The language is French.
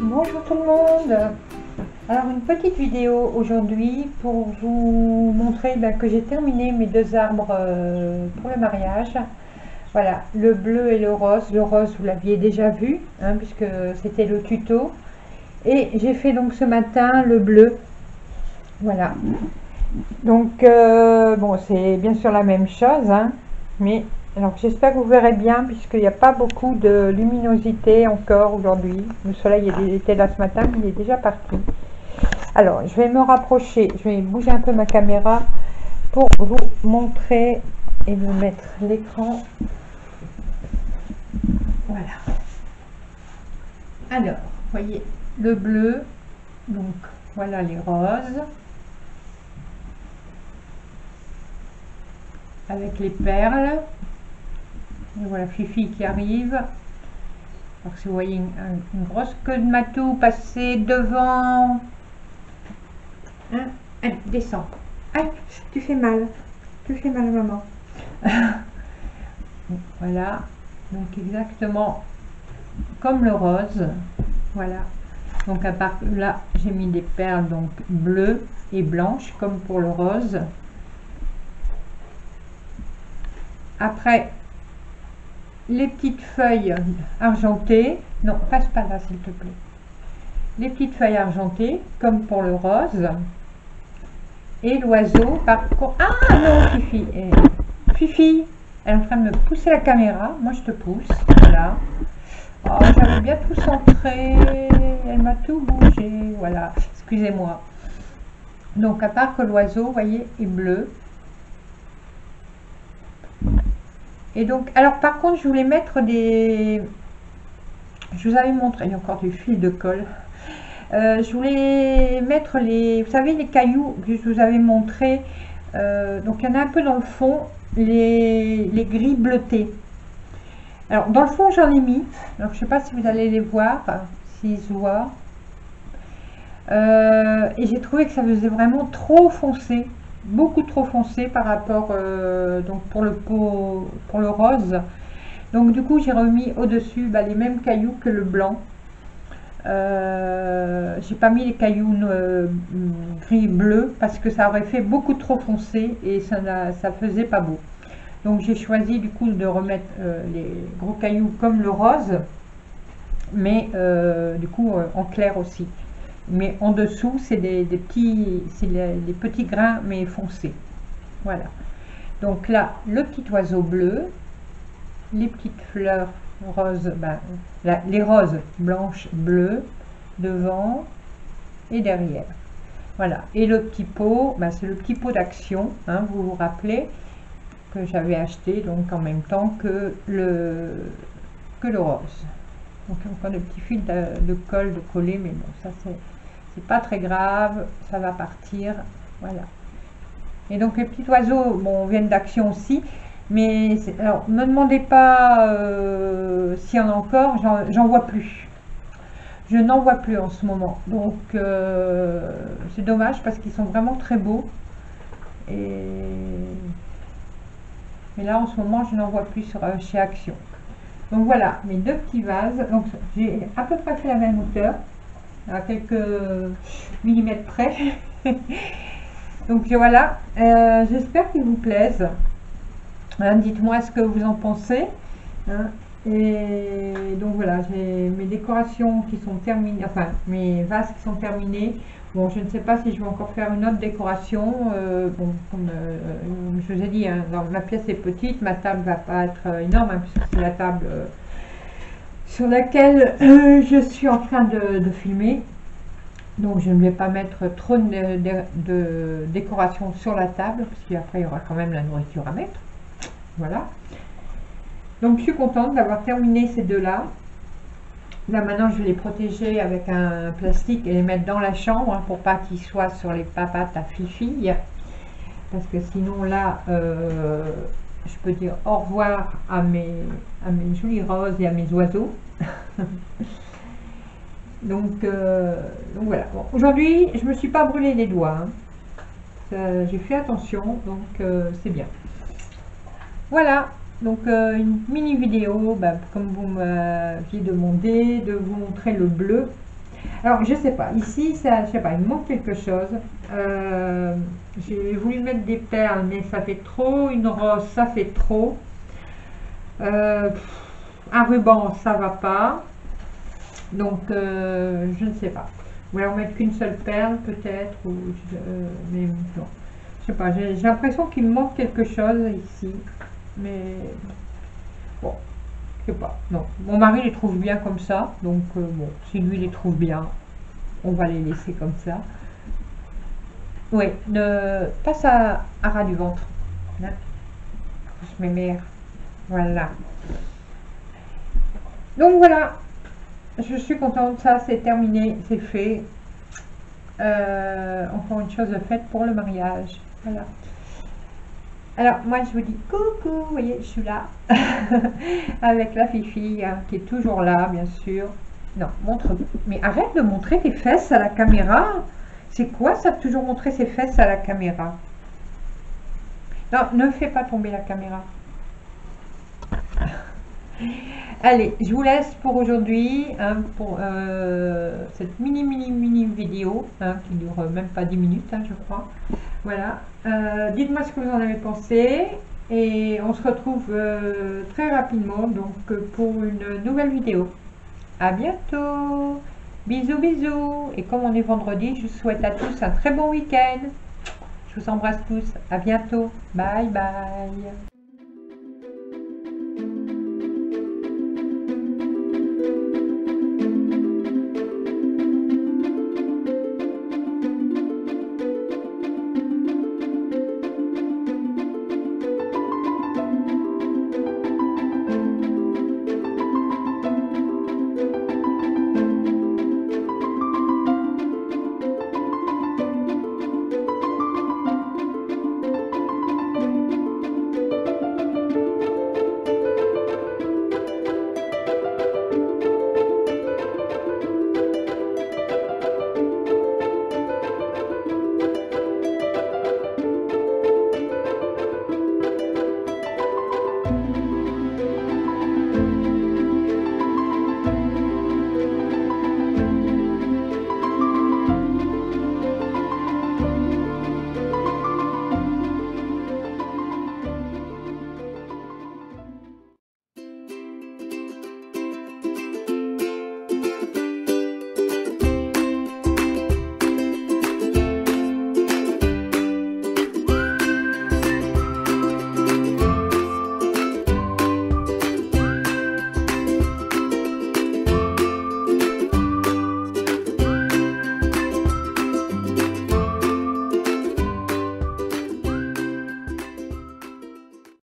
Bonjour tout le monde. Alors une petite vidéo aujourd'hui pour vous montrer que j'ai terminé mes deux arbres pour le mariage. Voilà, le bleu et le rose. Le rose vous l'aviez déjà vu puisque c'était le tuto. Et j'ai fait donc ce matin le bleu. Voilà. Donc bon, c'est bien sûr la même chose, mais alors j'espère que vous verrez bien puisqu'il n'y a pas beaucoup de luminosité encore aujourd'hui. Le soleil était là ce matin, mais il est déjà parti. Alors je vais me rapprocher, je vais bouger un peu ma caméra pour vous montrer et vous mettre l'écran. Voilà. Alors, voyez le bleu, donc voilà les roses. Avec les perles. Et voilà Fifi qui arrive. Alors si vous voyez une grosse queue de matou passer devant. Allez, descends. Aïe, tu fais mal. Tu fais mal maman. Voilà. Donc exactement comme le rose. Voilà. Donc à part là, j'ai mis des perles donc bleues et blanches comme pour le rose. Après, les petites feuilles argentées, non, passe pas là s'il te plaît. Les petites feuilles argentées, comme pour le rose. Et l'oiseau, par contre. Ah non, Fifi, Fifi, elle est en train de me pousser la caméra. Moi, je te pousse. Voilà. Oh, j'avais bien tout centré. Elle m'a tout bougé. Voilà. Excusez-moi. Donc, à part que l'oiseau, vous voyez, est bleu. Et donc, alors par contre, je voulais mettre des... Je vous avais montré, il y a encore du fil de colle. Je voulais mettre les... Vous savez, les cailloux que je vous avais montré. Donc, il y en a un peu dans le fond, les gris bleutés. Alors, dans le fond, j'en ai mis. Alors, je ne sais pas si vous allez les voir, s'ils se voient. Et j'ai trouvé que ça faisait vraiment trop foncé. Beaucoup trop foncé par rapport donc pour le rose. Donc du coup j'ai remis au dessus les mêmes cailloux que le blanc. J'ai pas mis les cailloux gris bleu parce que ça aurait fait beaucoup trop foncé et ça faisait pas beau. Donc j'ai choisi du coup de remettre les gros cailloux comme le rose, mais du coup en clair aussi. Mais en dessous c'est des petits, c'est les petits grains mais foncés. Voilà. Donc là le petit oiseau bleu, les petites fleurs roses, les roses blanches bleues devant et derrière. Voilà. Et le petit pot, c'est le petit pot d'action, vous vous rappelez, que j'avais acheté donc en même temps que le rose. Donc encore des petits fils de colle de coller, mais bon, ça c'est pas très grave, ça va partir. Voilà. Et donc les petits oiseaux, bon, viennent d'action aussi, mais alors ne me demandez pas s'il y en a encore, j'en vois plus. Je n'en vois plus en ce moment, donc c'est dommage parce qu'ils sont vraiment très beaux. Mais là en ce moment je n'en vois plus chez Action. Donc voilà mes deux petits vases. Donc j'ai à peu près fait la même hauteur, à quelques millimètres près. Donc voilà, j'espère qu'ils vous plaisent. Dites-moi ce que vous en pensez. Et donc voilà, j'ai mes décorations qui sont terminées, enfin mes vases qui sont terminés. Bon, je ne sais pas si je vais encore faire une autre décoration. Bon, comme je vous ai dit, ma pièce est petite, ma table va pas être énorme, puisque c'est la table sur laquelle je suis en train de filmer. Donc je ne vais pas mettre trop de décoration sur la table, parce qu'après il y aura quand même la nourriture à mettre. Voilà. Donc je suis contente d'avoir terminé ces deux-là. Là maintenant je vais les protéger avec un plastique et les mettre dans la chambre pour pas qu'ils soient sur les papates à Fifi. Parce que sinon là, je peux dire au revoir à mes jolies roses et à mes oiseaux. Donc voilà. Bon, aujourd'hui, je me suis pas brûlé les doigts. J'ai fait attention, donc c'est bien. Voilà. Donc une mini vidéo, comme vous m'aviez demandé, de vous montrer le bleu. Alors, je sais pas. Ici, ça, je sais pas, il me manque quelque chose. J'ai voulu mettre des perles, mais ça fait trop. Une rose, ça fait trop. Euh, un ruban, ça va pas. Donc, je ne sais pas. Ou alors mettre qu'une seule perle, peut-être. Mais non. Je sais pas. J'ai l'impression qu'il me manque quelque chose ici. Mais bon, je sais pas. Non. Mon mari les trouve bien comme ça. Donc, bon, si lui les trouve bien, on va les laisser comme ça. Oui, passe à ras du ventre. Là, je me mets. Voilà. Donc voilà, je suis contente, ça c'est terminé, c'est fait. Encore une chose de faite pour le mariage. Voilà. Alors moi je vous dis coucou, vous voyez, je suis là avec la Fifi hein, qui est toujours là, bien sûr. Non, montre. Mais arrête de montrer tes fesses à la caméra. C'est quoi ça de toujours montrer ses fesses à la caméra? Non, ne fais pas tomber la caméra. Allez, je vous laisse pour aujourd'hui, hein, pour cette mini vidéo, hein, qui dure même pas 10 minutes, hein, je crois. Voilà. Dites-moi ce que vous en avez pensé. Et on se retrouve très rapidement donc pour une nouvelle vidéo. À bientôt. Bisous, bisous. Et comme on est vendredi, je vous souhaite à tous un très bon week-end. Je vous embrasse tous. À bientôt. Bye, bye.